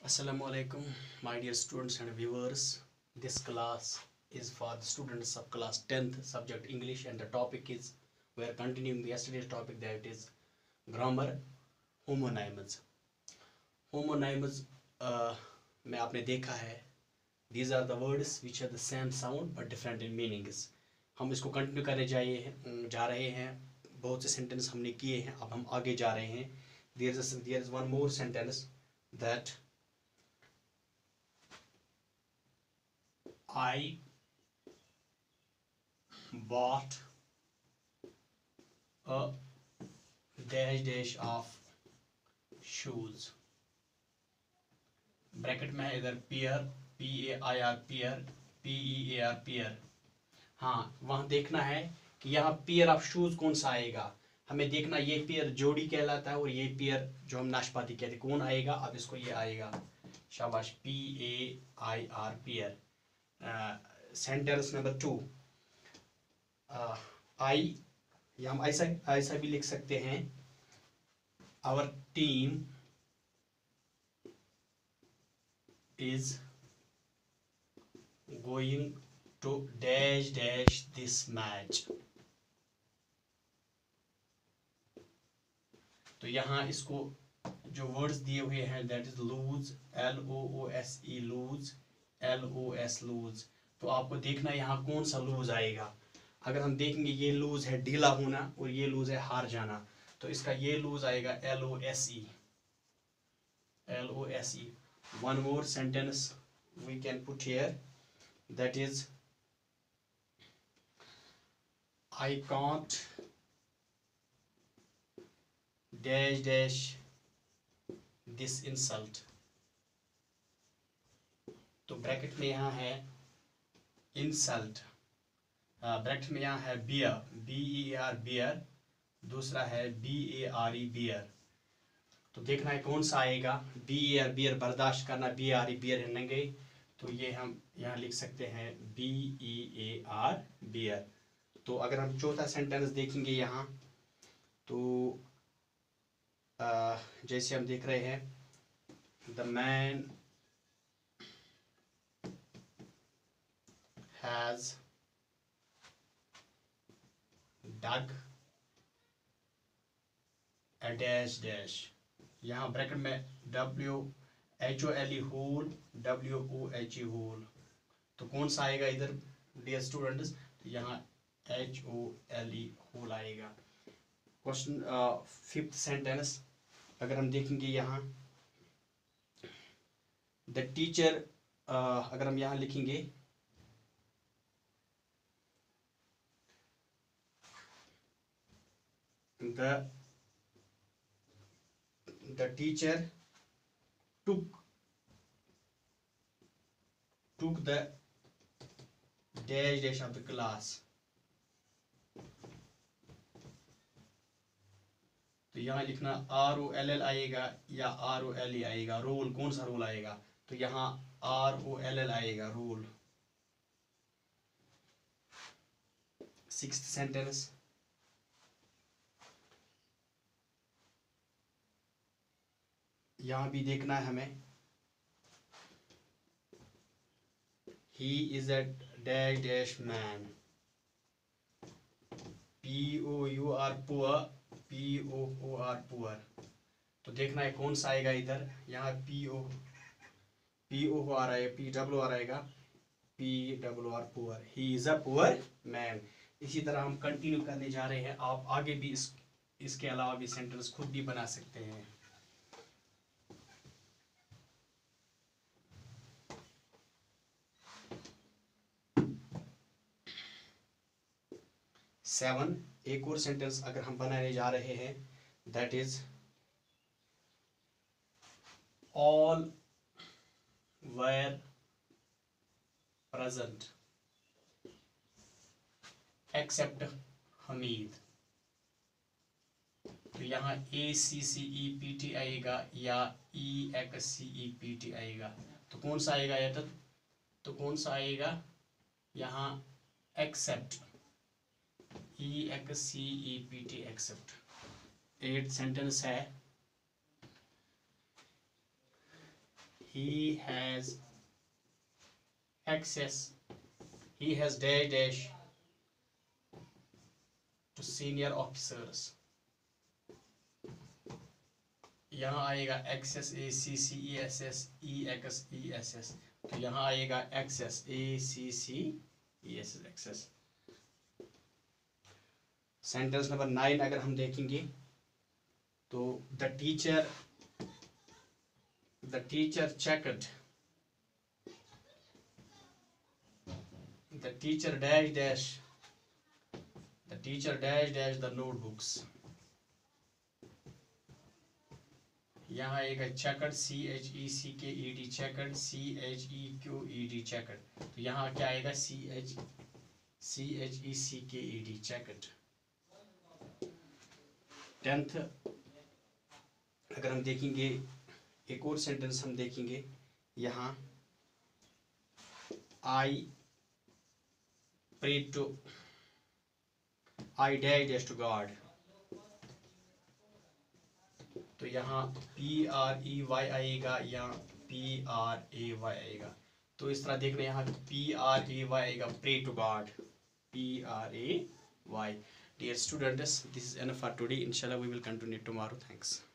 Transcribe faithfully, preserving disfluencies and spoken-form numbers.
Assalamu alaikum, my dear students and viewers. This class is for the students of class tenth, subject English, and the topic is we are continuing the yesterday's topic, that is grammar homonyms. Homonyms uh, में आपने देखा है, these are the words which have the same sound but different in meanings. हम इसको continue करने जाए हैं जा रहे हैं बहुत से सेंटेंस हमने किए हैं, अब हम आगे जा रहे हैं. There is there is one more sentence that I bought a dash dash of shoes. Bracket में है इधर pair, P A I R pair, P E A R pear. हाँ, वहाँ देखना है कि यहाँ पेयर ऑफ शूज कौन सा आएगा. हमें देखना ये पेयर जोड़ी कहलाता है और ये पेयर जो हम नाशपाती कहते हैं कौन आएगा. अब इसको ये आएगा, शाबाश, P A I R pair. Sentence number two, I, या हम ऐसा ऐसा भी लिख सकते हैं, our team is going to dash dash this match. तो यहाँ इसको जो वर्ड्स दिए हुए हैं, that is lose, L O O S E lose, L O S lose. तो आपको देखना यहाँ कौन सा लूज आएगा. अगर हम देखेंगे ये लूज है ढीला होना और ये लूज है हार जाना, तो इसका ये लूज आएगा L O S E, L O S E. One more sentence we can put here, that is I can't dash dash this insult. तो ब्रैकेट में यहाँ है insult, ब्रैकेट में यहाँ है beer, B E A R beer, दूसरा है B A R E beer. तो देखना है कौन सा आएगा. बी ए आर बियर बर्दाश्त करना, बी आर ई बियर है गई, तो ये हम यहाँ लिख सकते हैं B E A R bear. तो अगर हम चौथा सेंटेंस देखेंगे यहाँ, तो आ, जैसे हम देख रहे हैं, the man has dug a dash dash. यहाँ ब्रैकेट में W H O L E whole, W O H E hole. तो कौन सा आएगा इधर डियर स्टूडेंट्स, तो यहाँ H O L E hole आएगा. क्वेश्चन फिफ्थ सेंटेंस अगर हम देखेंगे यहाँ, द टीचर, अगर हम यहाँ लिखेंगे the The teacher took took the dash dash of the class. तो यहाँ लिखना आर ओ एल एल आएगा या आर ओ एल ई आएगा. रोल, कौन सा रोल आएगा, तो यहाँ आर ओ एल एल आएगा, रोल. सिक्स्थ सेंटेंस, यहाँ भी देखना है हमें, he is a dash dash man, P O U R poor, P O O R poor. तो देखना है कौन सा आएगा इधर. यहाँ P O P O आ रहा है, P W आ रहेगा, P W R poor, he is a poor man. इसी तरह हम कंटिन्यू करने जा रहे हैं. आप आगे भी इस इसके अलावा भी सेंटेंस खुद भी बना सकते हैं. सेवन, एक और सेंटेंस अगर हम बनाने जा रहे हैं, that is all were present except Hamid. तो यहाँ ए C C E P T आएगा या E X C E P T आएगा. तो कौन सा आएगा ये, तो कौन सा आएगा यहाँ except, E X C E P T except. Eight sentence है, he has access, he has dash dash to senior officers. यहाँ आएगा access A C C E S S E X E S S, तो यहाँ आएगा access A C C E S S access. Sentence number nine अगर हम देखेंगे तो the teacher the teacher checked the teacher dash dash the teacher dash dash the notebooks. यहाँ आएगा checked C H E C K E D checked C H E Q E D checked, तो यहाँ क्या आएगा C H C H E C K E D checked. Tenth अगर हम देखेंगे एक और सेंटेंस हम देखेंगे यहाँ I pray to I dash dash to God, तो यहाँ पी आर ई वाई आएगा या पी आर ए वाई आएगा, तो इस तरह देखना यहाँ पी आर ए वाई आएगा pray to God P R A Y. Dear students, this is enough for today. Inshallah we will continue tomorrow. Thanks.